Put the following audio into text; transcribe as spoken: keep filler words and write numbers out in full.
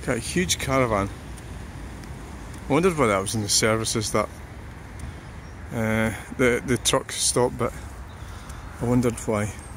Got a huge caravan. I wondered why that was in the services, that uh, the, the truck stopped, but I wondered why.